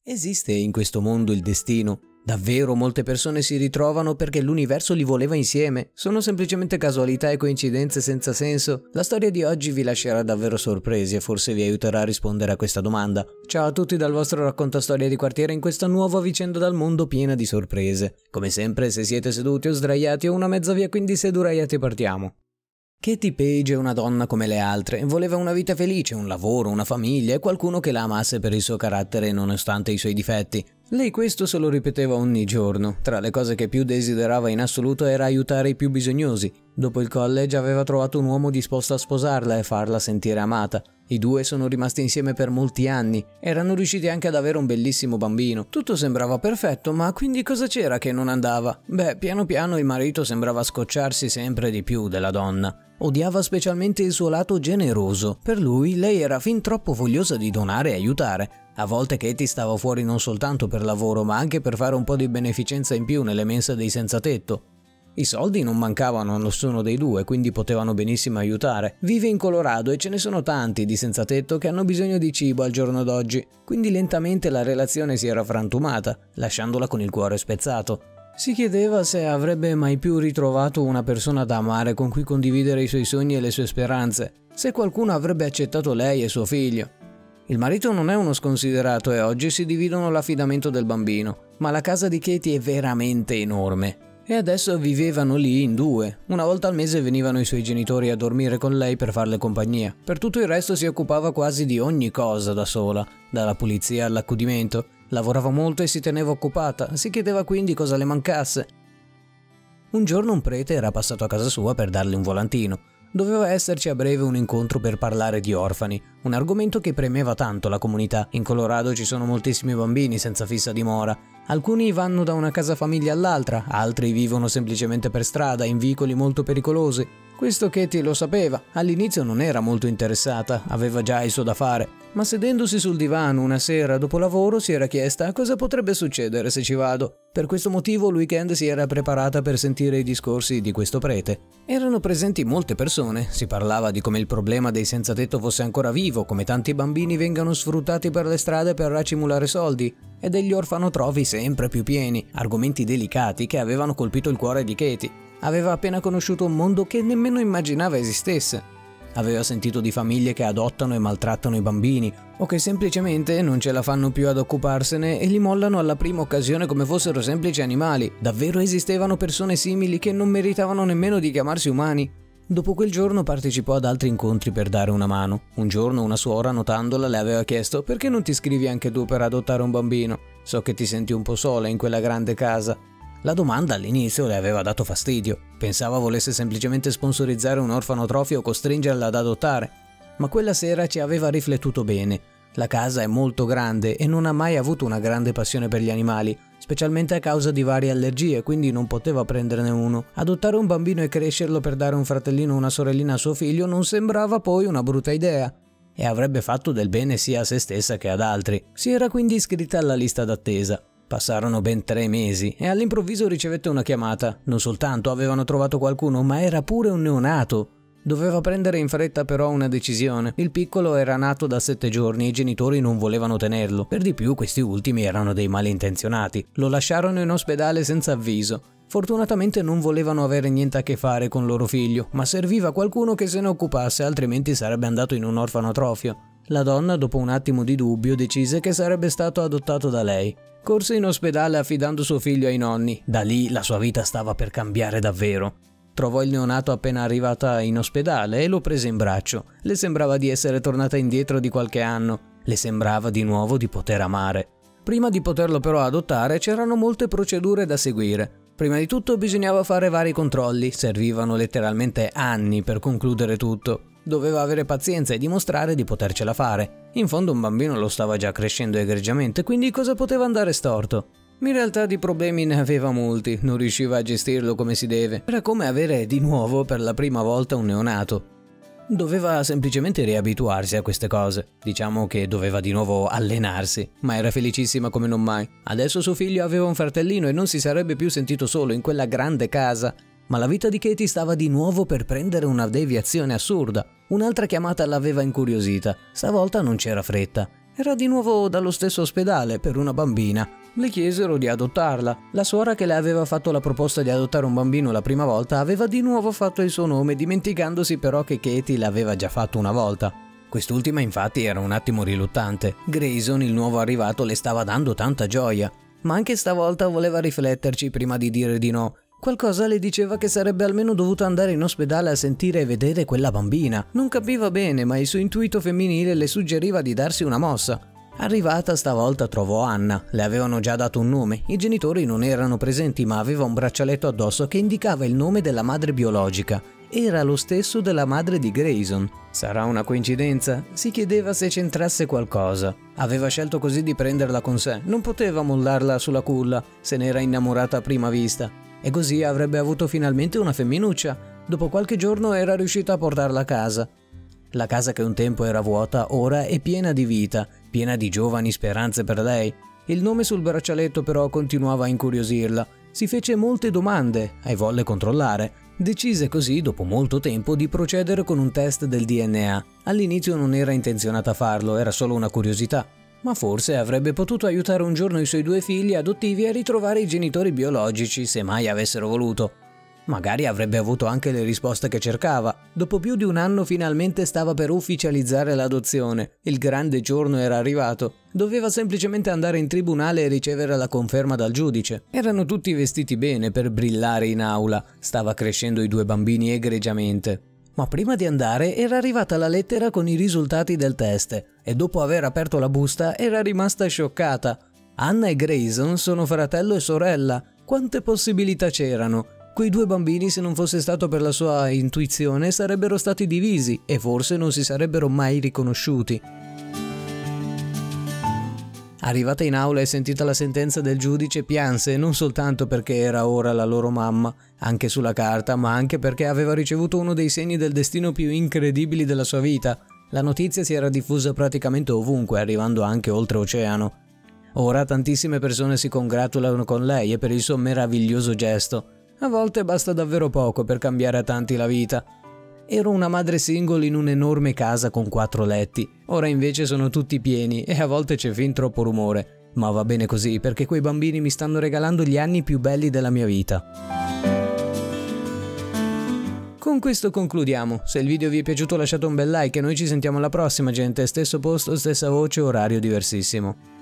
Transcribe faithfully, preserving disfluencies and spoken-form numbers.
Esiste in questo mondo il destino? Davvero molte persone si ritrovano perché l'universo li voleva insieme? Sono semplicemente casualità e coincidenze senza senso? La storia di oggi vi lascerà davvero sorpresi e forse vi aiuterà a rispondere a questa domanda. Ciao a tutti dal vostro raccontastorie di quartiere in questa nuova vicenda dal mondo piena di sorprese. Come sempre, se siete seduti o sdraiati ho una mezza via, quindi seduraiati partiamo. Katie Page è una donna come le altre, voleva una vita felice, un lavoro, una famiglia e qualcuno che la amasse per il suo carattere nonostante i suoi difetti. Lei questo se lo ripeteva ogni giorno. Tra le cose che più desiderava in assoluto era aiutare i più bisognosi. Dopo il college aveva trovato un uomo disposto a sposarla e farla sentire amata. I due sono rimasti insieme per molti anni, erano riusciti anche ad avere un bellissimo bambino. Tutto sembrava perfetto, ma quindi cosa c'era che non andava? Beh, piano piano il marito sembrava scocciarsi sempre di più della donna. Odiava specialmente il suo lato generoso. Per lui lei era fin troppo vogliosa di donare e aiutare. A volte Katie stava fuori non soltanto per lavoro, ma anche per fare un po' di beneficenza in più nelle mense dei senza tetto. I soldi non mancavano a nessuno dei due, quindi potevano benissimo aiutare. Vive in Colorado e ce ne sono tanti di senza tetto che hanno bisogno di cibo al giorno d'oggi, quindi lentamente la relazione si era frantumata, lasciandola con il cuore spezzato. Si chiedeva se avrebbe mai più ritrovato una persona da amare con cui condividere i suoi sogni e le sue speranze, se qualcuno avrebbe accettato lei e suo figlio. Il marito non è uno sconsiderato e oggi si dividono l'affidamento del bambino, ma la casa di Katie è veramente enorme. E adesso vivevano lì in due. Una volta al mese venivano i suoi genitori a dormire con lei per farle compagnia. Per tutto il resto si occupava quasi di ogni cosa da sola, dalla pulizia all'accudimento. Lavorava molto e si teneva occupata, si chiedeva quindi cosa le mancasse. Un giorno un prete era passato a casa sua per darle un volantino. Doveva esserci a breve un incontro per parlare di orfani, un argomento che premeva tanto la comunità. In Colorado ci sono moltissimi bambini senza fissa dimora. Alcuni vanno da una casa famiglia all'altra, altri vivono semplicemente per strada, in vicoli molto pericolosi. Questo Katie lo sapeva, all'inizio non era molto interessata, aveva già il suo da fare, ma sedendosi sul divano una sera dopo lavoro si era chiesta cosa potrebbe succedere se ci vado. Per questo motivo il weekend si era preparata per sentire i discorsi di questo prete. Erano presenti molte persone, si parlava di come il problema dei senza tetto fosse ancora vivo, come tanti bambini vengano sfruttati per le strade per racimolare soldi, e degli orfanotrofi sempre più pieni, argomenti delicati che avevano colpito il cuore di Katie. Aveva appena conosciuto un mondo che nemmeno immaginava esistesse. Aveva sentito di famiglie che adottano e maltrattano i bambini, o che semplicemente non ce la fanno più ad occuparsene e li mollano alla prima occasione come fossero semplici animali. Davvero esistevano persone simili che non meritavano nemmeno di chiamarsi umani. Dopo quel giorno partecipò ad altri incontri per dare una mano. Un giorno una suora, notandola, le aveva chiesto: perché non ti iscrivi anche tu per adottare un bambino? So che ti senti un po' sola in quella grande casa. La domanda all'inizio le aveva dato fastidio, pensava volesse semplicemente sponsorizzare un orfanotrofio o costringerla ad adottare, ma quella sera ci aveva riflettuto bene. La casa è molto grande e non ha mai avuto una grande passione per gli animali, specialmente a causa di varie allergie, quindi non poteva prenderne uno. Adottare un bambino e crescerlo per dare un fratellino o una sorellina a suo figlio non sembrava poi una brutta idea, e avrebbe fatto del bene sia a se stessa che ad altri. Si era quindi iscritta alla lista d'attesa. Passarono ben tre mesi e all'improvviso ricevette una chiamata. Non soltanto avevano trovato qualcuno, ma era pure un neonato. Doveva prendere in fretta però una decisione. Il piccolo era nato da sette giorni e i genitori non volevano tenerlo. Per di più questi ultimi erano dei malintenzionati. Lo lasciarono in ospedale senza avviso. Fortunatamente non volevano avere niente a che fare con loro figlio, ma serviva qualcuno che se ne occupasse, altrimenti sarebbe andato in un orfanotrofio. La donna, dopo un attimo di dubbio, decise che sarebbe stato adottato da lei. Corse in ospedale affidando suo figlio ai nonni. Da lì la sua vita stava per cambiare davvero. Trovò il neonato appena arrivata in ospedale e lo prese in braccio. Le sembrava di essere tornata indietro di qualche anno. Le sembrava di nuovo di poter amare. Prima di poterlo però adottare c'erano molte procedure da seguire. Prima di tutto bisognava fare vari controlli, servivano letteralmente anni per concludere tutto. Doveva avere pazienza e dimostrare di potercela fare. In fondo un bambino lo stava già crescendo egregiamente, quindi cosa poteva andare storto? In realtà di problemi ne aveva molti, non riusciva a gestirlo come si deve. Era come avere di nuovo per la prima volta un neonato. Doveva semplicemente riabituarsi a queste cose. Diciamo che doveva di nuovo allenarsi, ma era felicissima come non mai. Adesso suo figlio aveva un fratellino e non si sarebbe più sentito solo in quella grande casa. Ma la vita di Katie stava di nuovo per prendere una deviazione assurda. Un'altra chiamata l'aveva incuriosita. Stavolta non c'era fretta. Era di nuovo dallo stesso ospedale per una bambina. Le chiesero di adottarla. La suora che le aveva fatto la proposta di adottare un bambino la prima volta aveva di nuovo fatto il suo nome, dimenticandosi però che Katie l'aveva già fatto una volta. Quest'ultima infatti era un attimo riluttante. Grayson, il nuovo arrivato, le stava dando tanta gioia, ma anche stavolta voleva rifletterci prima di dire di no. Qualcosa le diceva che sarebbe almeno dovuta andare in ospedale a sentire e vedere quella bambina. Non capiva bene, ma il suo intuito femminile le suggeriva di darsi una mossa. Arrivata stavolta trovò Anna. Le avevano già dato un nome. I genitori non erano presenti, ma aveva un braccialetto addosso che indicava il nome della madre biologica. Era lo stesso della madre di Grayson. Sarà una coincidenza? Si chiedeva se c'entrasse qualcosa. Aveva scelto così di prenderla con sé. Non poteva mollarla sulla culla. Se n'era innamorata a prima vista. E così avrebbe avuto finalmente una femminuccia. Dopo qualche giorno era riuscita a portarla a casa. La casa che un tempo era vuota ora è piena di vita, piena di giovani speranze per lei. Il nome sul braccialetto però continuava a incuriosirla. Si fece molte domande e volle controllare. Decise così, dopo molto tempo, di procedere con un test del D N A. All'inizio non era intenzionata a farlo, era solo una curiosità. Ma forse avrebbe potuto aiutare un giorno i suoi due figli adottivi a ritrovare i genitori biologici, se mai avessero voluto. Magari avrebbe avuto anche le risposte che cercava. Dopo più di un anno finalmente stava per ufficializzare l'adozione. Il grande giorno era arrivato. Doveva semplicemente andare in tribunale e ricevere la conferma dal giudice. Erano tutti vestiti bene per brillare in aula. Stava crescendo i due bambini egregiamente. Ma prima di andare era arrivata la lettera con i risultati del test e dopo aver aperto la busta era rimasta scioccata. Anna e Grayson sono fratello e sorella. Quante possibilità c'erano? Quei due bambini, se non fosse stato per la sua intuizione, sarebbero stati divisi e forse non si sarebbero mai riconosciuti. Arrivata in aula e sentita la sentenza del giudice, pianse non soltanto perché era ora la loro mamma, anche sulla carta, ma anche perché aveva ricevuto uno dei segni del destino più incredibili della sua vita. La notizia si era diffusa praticamente ovunque, arrivando anche oltreoceano. Ora tantissime persone si congratulano con lei e per il suo meraviglioso gesto. A volte basta davvero poco per cambiare a tanti la vita. Ero una madre single in un'enorme casa con quattro letti. Ora invece sono tutti pieni e a volte c'è fin troppo rumore. Ma va bene così perché quei bambini mi stanno regalando gli anni più belli della mia vita. Con questo concludiamo. Se il video vi è piaciuto lasciate un bel like e noi ci sentiamo alla prossima, gente. Stesso posto, stessa voce, orario diversissimo.